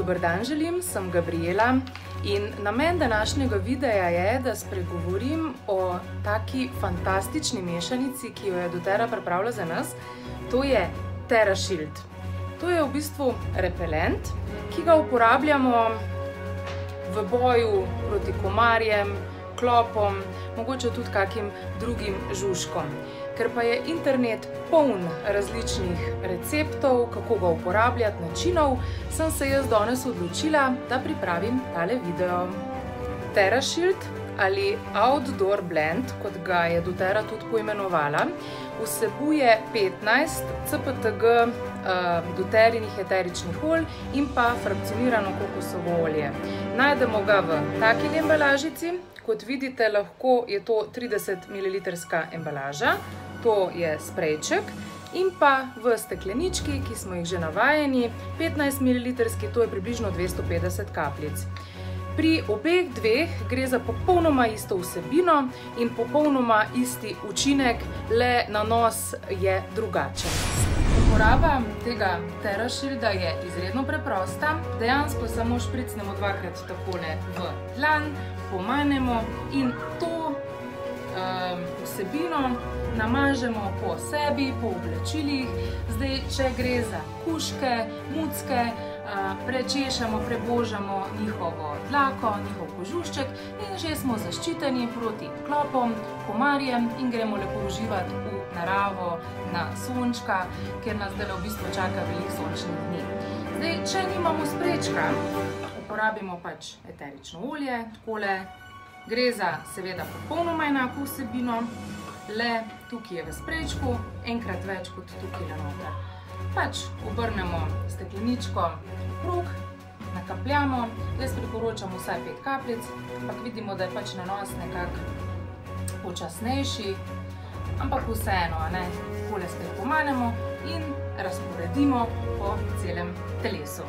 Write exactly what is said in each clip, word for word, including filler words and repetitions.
Dober dan želim, sem Gabriela in namen današnjega videa je, da spregovorim o taki fantastični mešanici, ki jo je doTERRA pripravila za nas. To je TerraShield. To je v bistvu repelent, ki ga uporabljamo v boju proti komarjem, klopom, mogoče tudi kakim drugim žužkom. Ker pa je internet poln različnih receptov, kako ga uporabljati, načinov, sem se jaz danes odločila, da pripravim tale video. TerraShield ali Outdoor Blend, kot ga je doTERRA tudi poimenovala, vsebuje petnajst C P T G doTERRInih eteričnih olj in pa frakcionirano kokosovo olje. Najdemo ga v taki embalažici. Kot vidite, lahko je to trideset mililitrska embalaža, to je sprejček, in pa v steklenički, ki smo jih že navajeni, petnajst mililitrski, to je približno dvesto petdeset kapljic. Pri obeh dveh gre za popolnoma isto vsebino in popolnoma isti učinek, le nanos je drugačen. Uporaba tega TerraShielda je izredno preprosta. Dejansko samo špricnemo dvakrat takole v dlan, pomanemo in to um, vsebino namažemo po sebi, po oblačilih. Zdaj, če gre za kužke, mucke, prečešemo, prebožamo njihovo dlako, njihov kožušček in že smo zaščiteni proti klopom, komarjem in gremo lepo uživati v naravo, na sončka, kjer nas zdaj v bistvu čaka veliko sončnih dni. Zdaj, če nimamo sprejčka, uporabimo pač eterično olje, takole. Gre za seveda popolnoma enako vsebino, le tukaj je v sprejčku enkrat več kot tukaj noter. Pač obrnemo stekleničko okrog, nakapljamo, jaz priporočam vsaj pet kapljic, ampak vidimo, da je pač nanos nekako počasnejši, ampak vseeno, takole spet pomanemo in razporedimo po celem telesu.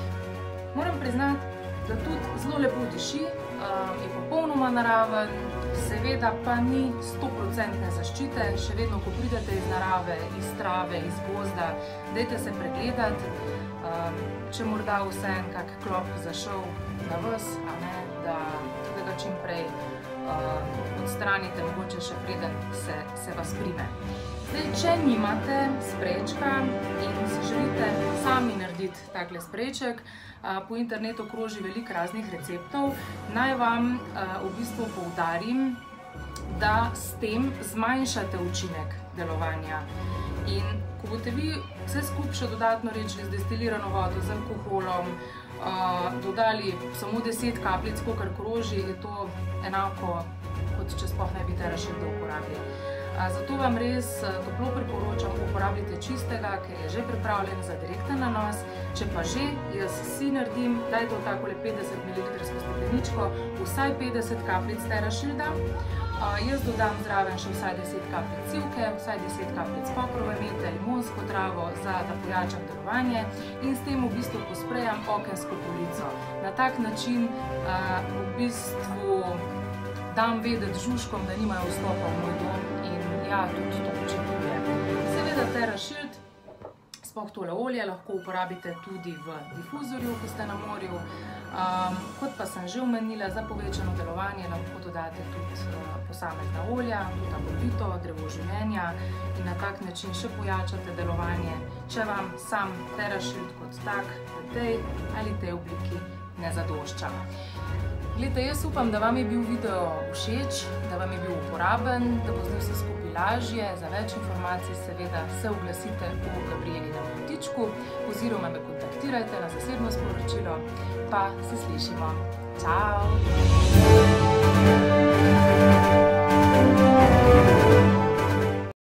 Moram priznati, da tudi zelo lepo diši, je popolnoma naraven, seveda pa ni sto procentne zaščite, še vedno, ko pridete iz narave, iz trave, iz gozda, dajte se pregledati, če morda vseeno kak klop zašel na vas, da ga čim prej odstranite, mogoče še preden se vas prime. Zdaj, če nimate sprejčka in si želite sami narediti takle sprejček, po internetu kroži veliko raznih receptov, naj vam v bistvu poudarim, da s tem zmanjšate učinek delovanja. In ko boste vi vse skupaj še dodatno rečili z destilirano vodo, z alkoholom, dodali samo deset kapljic, kakor kroži, je to enako, kot če sploh ne bi TerraShielda uporabili. Zato vam res toplo priporočam, uporabljajte čistega, ker je že pripravljen za direkten nanos. Če pa že, jaz si naredim, dajte v takole petdeset mililitrsko stekleničko vsaj petdeset kapljic TerraShielda. Jaz dodam zraven še vsaj deset kapljic sivke, vsaj deset kapljic poprove mete, limonsko travo, za da pojačam delovanje in s tem v bistvu posprejam okensko polico. Na tak način v bistvu dam vedeti žužkom, da nimajo vstopa v moj dom in ja, tudi to učinkovuje. Seveda TerraShield, sploh tole olje, lahko uporabite tudi v difuzorju, ko ste na morju. Kot pa sem že omenila, za povečano delovanje lahko dodate tudi posamezna olja, tudi aborito, drevo življenja in na tak način še pojačate delovanje, če vam sam TerraShield kot tak v tej ali tej obliki ne zadošča. Glejte, jaz upam, da vam je bil video všeč, da vam je bil uporaben, da bo zdaj vse skupaj lažje. Za več informacij seveda se oglasite v Gabrielinem kotičku oziroma me kontaktirajte na zasebno sporočilo, pa se slišimo. Čau!